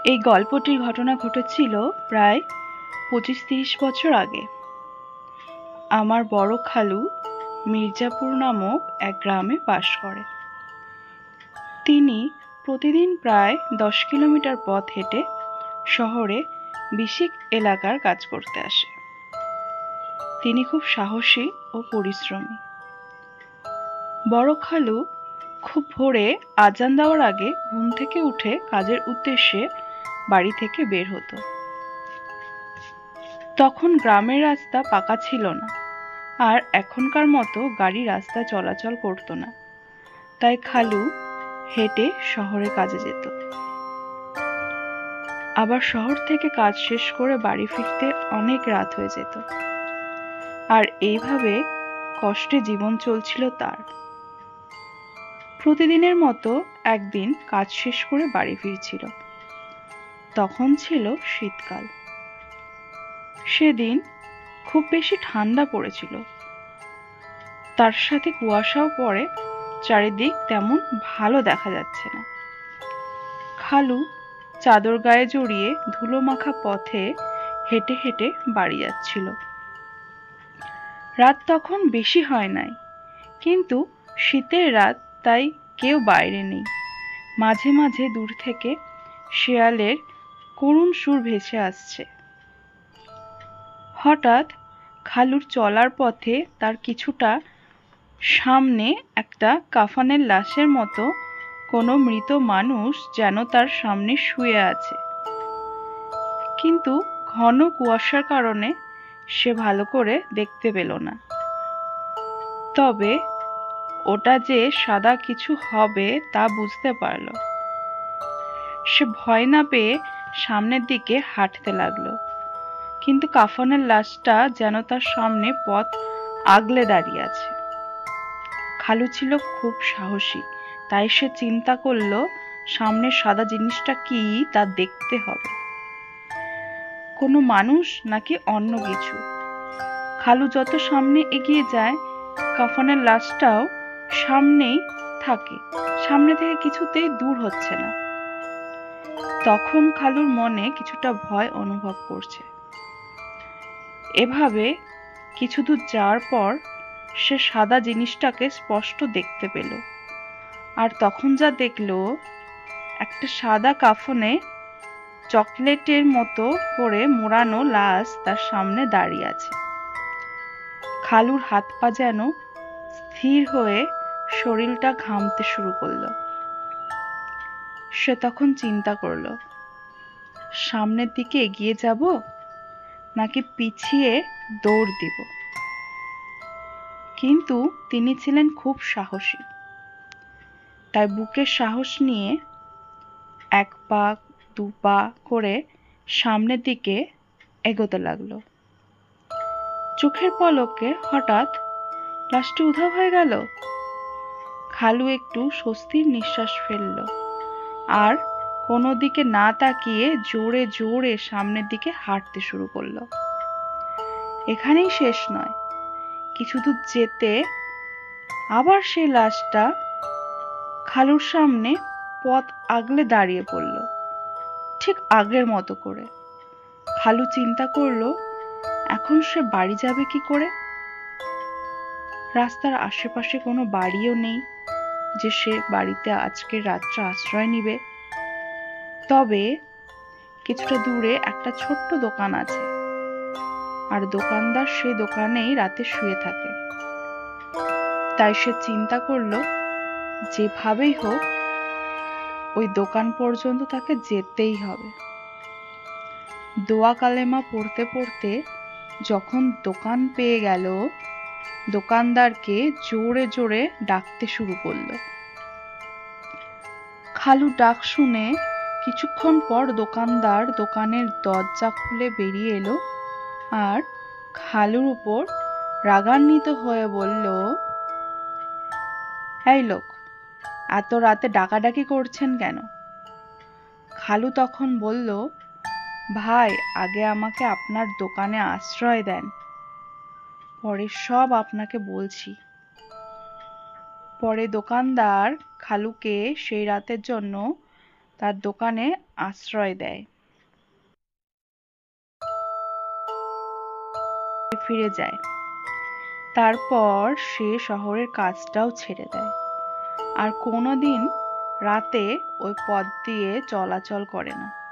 এই গল্পটির ঘটনা ঘটেছিল প্রায় 25-30 বছর আগে। আমার বড় খালু মির্জাপুর নামক এক গ্রামে বাস করে। তিনি প্রতিদিন প্রায় 10 কিলোমিটার পথ হেঁটে শহরে বিসিক এলাকার কাজ করতে আসে। তিনি খুব সাহসী ও পরিশ্রমী। বড় খালু খুব ভোরে আজান দেওয়ার আগে ঘুম থেকে উঠে কাজের উদ্দেশ্যে বাড়ি থেকে বের হতো। তখন গ্রামের রাস্তা পাকা ছিল না, আর এখনকার মতো গাড়ি রাস্তায় চলাচল করতো না, তাই খালু হেঁটে শহরে কাজে যেত। আবার শহর থেকে কাজ শেষ করে বাড়ি ফিরতে অনেক রাত হয়ে যেত। আর এইভাবে কষ্টে জীবন চলছিল তার। প্রতিদিনের মতো একদিন কাজ শেষ করে বাড়ি ফিরছিল। তখন ছিল শীতকাল। সেদিন খুব বেশি ঠান্ডা পড়েছিল, তার সাথে কুয়াশাও পড়ে, চারিদিক তেমন ভালো দেখা যাচ্ছে না। খালু চাদর গায়ে জড়িয়ে ধুলো মাখা পথে হেঁটে হেঁটে বাড়ি যাচ্ছিল। রাত তখন বেশি হয় নাই, কিন্তু শীতের রাত, তাই কেউ বাইরে নেই। মাঝে মাঝে দূর থেকে শেয়ালের করুণ সুর ভেসে আসছে। হঠাৎ খালুর চলার পথে তার কিছুটা সামনে একটা কাফনের লাশের মতো কোনো মৃত মানুষ যেন তার সামনে শুয়ে আছে। কিন্তু ঘন কুয়াশার কারণে সে ভালো করে দেখতে পেল না। তবে ওটা যে সাদা কিছু হবে তা বুঝতে পারল। সে ভয় না পেয়ে সামনের দিকে হাঁটতে লাগলো, কিন্তু কাফনের লাশটা যেন তার সামনে পথ আগলে দাঁড়িয়ে আছে। খালু ছিল খুব সাহসী, তাই সে চিন্তা করলো সামনের সাদা জিনিসটা কি তা দেখতে হবে। কোনো মানুষ নাকি অন্য কিছু। খালু যত সামনে এগিয়ে যায়, কাফনের লাশটাও সামনেই থাকে, সামনে থেকে কিছুতেই দূর হচ্ছে না। তখন খালুর মনে কিছুটা ভয় অনুভব করছে। এভাবে কিছু দূর যাওয়ার পর সে সাদা জিনিসটাকে স্পষ্ট দেখতে পেল। আর তখন যা দেখলো, একটা সাদা কাফনে চকলেটের মতো করে মোড়ানো লাশ তার সামনে দাঁড়িয়ে আছে। খালুর হাত পা যেন স্থির হয়ে শরীরটা ঘামতে শুরু করলো। সে তখন চিন্তা করলো, সামনের দিকে এগিয়ে যাব নাকি পিছিয়ে দৌড় দিব। কিন্তু তিনি ছিলেন খুব সাহসী, তাই বুকের সাহস নিয়ে এক পা দু পা করে সামনের দিকে এগোতে লাগলো। চোখের পলকে হঠাৎ লাশটি উধাও হয়ে গেল। খালু একটু স্বস্তির নিঃশ্বাস ফেলল, আর কোনো দিকে না তাকিয়ে জোরে জোরে সামনের দিকে হাঁটতে শুরু করলো। এখানেই শেষ নয়, কিছু দূর যেতে আবার সেই লাশটা খালুর সামনে পথ আগলে দাঁড়িয়ে পড়ল, ঠিক আগের মতো করে। খালু চিন্তা করলো, এখন সে বাড়ি যাবে কি করে? রাস্তার আশেপাশে কোনো বাড়িও নেই যে সে বাড়িতে আজকের রাতটা আশ্রয় নিবে। তবে কিছুটা দূরে একটা ছোট্ট দোকান আছে, আর দোকানদার সেই দোকানেই রাতে শুয়ে থাকে। তাই সে চিন্তা করলো, যেভাবেই হোক ওই দোকান পর্যন্ত তাকে যেতেই হবে। দোয়া কালেমা পড়তে পড়তে যখন দোকান পেয়ে গেল, দোকানদারকে জোরে জোরে ডাকতে শুরু করলো। খালু ডাক শুনে কিছুক্ষণ পর দোকানদার দোকানের দরজা খুলে বেরিয়ে এলো, আর খালুর উপর রাগান্বিত হয়ে বলল, এই লোক, এত রাতে ডাকাডাকি করছেন কেন? খালু তখন বলল, ভাই, আগে আমাকে আপনার দোকানে আশ্রয় দেন, পরে সব আপনাকে বলছি। পরে দোকানদার খালুকে সেই রাতের জন্য তার দোকানে আশ্রয় দেয়। ফিরে যায়। তারপর সে শহরের কাজটাও ছেড়ে দেয় আর কোনোদিন রাতে ওই পথ দিয়ে চলাচল করে না।